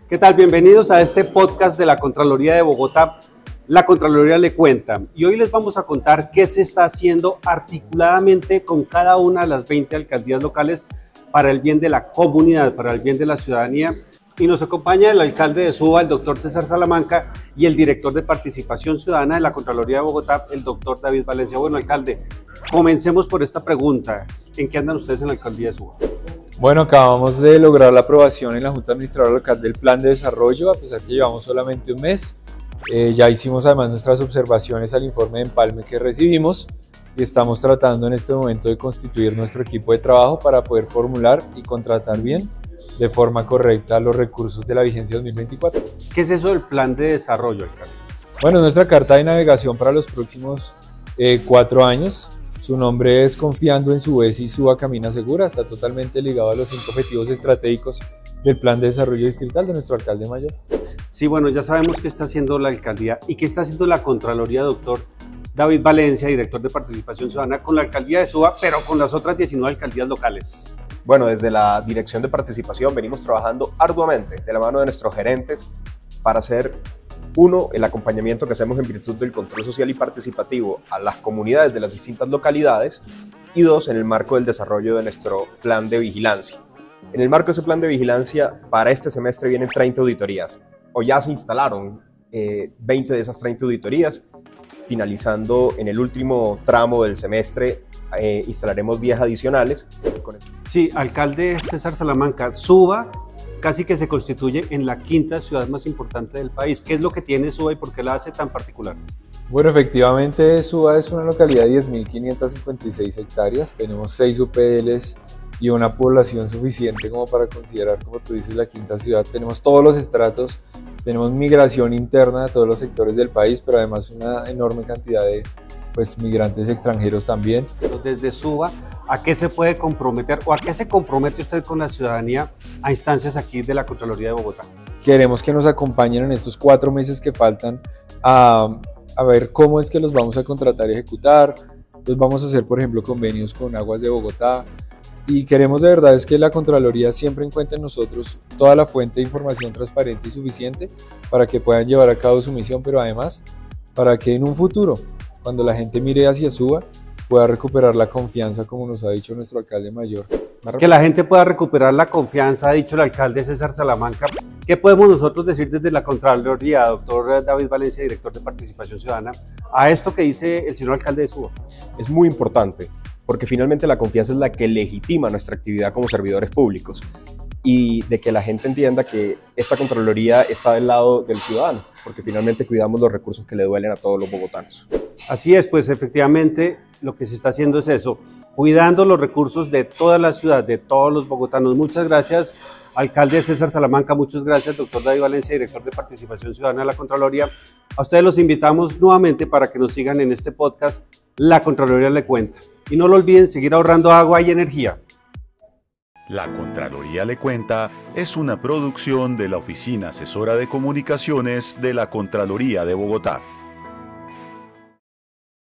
¿Qué tal? Bienvenidos a este podcast de la Contraloría de Bogotá. La Contraloría le cuenta. Y hoy les vamos a contar qué se está haciendo articuladamente con cada una de las 20 alcaldías locales para el bien de la comunidad, para el bien de la ciudadanía. Y nos acompaña el alcalde de Suba, el doctor César Salamanca, y el director de Participación Ciudadana de la Contraloría de Bogotá, el doctor David Valencia. Bueno, alcalde, comencemos por esta pregunta. ¿En qué andan ustedes en la alcaldía de Suba? Bueno, acabamos de lograr la aprobación en la Junta Administradora Local del Plan de Desarrollo, a pesar que llevamos solamente un mes. Ya hicimos además nuestras observaciones al informe de empalme que recibimos y estamos tratando en este momento de constituir nuestro equipo de trabajo para poder formular y contratar bien, de forma correcta, los recursos de la vigencia 2024. ¿Qué es eso del Plan de Desarrollo, alcalde? Bueno, nuestra carta de navegación para los próximos 4 años. Su nombre es Confiando en Subes y Suba Camina Segura. Está totalmente ligado a los 5 objetivos estratégicos del Plan de Desarrollo Distrital de nuestro alcalde mayor. Sí, bueno, ya sabemos qué está haciendo la alcaldía y qué está haciendo la Contraloría, doctor David Valencia, director de Participación Ciudadana, con la alcaldía de Suba, pero con las otras 19 alcaldías locales. Bueno, desde la Dirección de Participación venimos trabajando arduamente de la mano de nuestros gerentes para hacer, uno, el acompañamiento que hacemos en virtud del control social y participativo a las comunidades de las distintas localidades, y dos, en el marco del desarrollo de nuestro plan de vigilancia. En el marco de ese plan de vigilancia, para este semestre vienen 30 auditorías, o ya se instalaron 20 de esas 30 auditorías. Finalizando en el último tramo del semestre, instalaremos 10 adicionales. Sí, alcalde César Salamanca, Suba casi que se constituye en la 5ª ciudad más importante del país. ¿Qué es lo que tiene Suba y por qué la hace tan particular? Bueno, efectivamente Suba es una localidad de 10.556 hectáreas, tenemos 6 UPLs y una población suficiente como para considerar, como tú dices, la 5ª ciudad. Tenemos todos los estratos, tenemos migración interna de todos los sectores del país, pero además una enorme cantidad de migrantes extranjeros también. Desde Suba, ¿a qué se puede comprometer o a qué se compromete usted con la ciudadanía a instancias aquí de la Contraloría de Bogotá? Queremos que nos acompañen en estos 4 meses que faltan a ver cómo es que los vamos a contratar y ejecutar. Entonces vamos a hacer, por ejemplo, convenios con Aguas de Bogotá, y queremos de verdad es que la Contraloría siempre encuentre en nosotros toda la fuente de información transparente y suficiente para que puedan llevar a cabo su misión, pero además para que en un futuro, cuando la gente mire hacia Suba, pueda recuperar la confianza, como nos ha dicho nuestro alcalde mayor. Que la gente pueda recuperar la confianza, ha dicho el alcalde César Salamanca. ¿Qué podemos nosotros decir desde la Contraloría, doctor David Valencia, director de Participación Ciudadana, a esto que dice el señor alcalde de Suba? Es muy importante, porque finalmente la confianza es la que legitima nuestra actividad como servidores públicos, y de que la gente entienda que esta Contraloría está del lado del ciudadano, porque finalmente cuidamos los recursos que le duelen a todos los bogotanos. Así es, pues efectivamente lo que se está haciendo es eso, cuidando los recursos de toda la ciudad, de todos los bogotanos. Muchas gracias, alcalde César Salamanca, muchas gracias, doctor David Valencia, director de Participación Ciudadana de la Contraloría. A ustedes los invitamos nuevamente para que nos sigan en este podcast, La Contraloría le cuenta. Y no lo olviden, seguir ahorrando agua y energía. La Contraloría le cuenta es una producción de la Oficina Asesora de Comunicaciones de la Contraloría de Bogotá.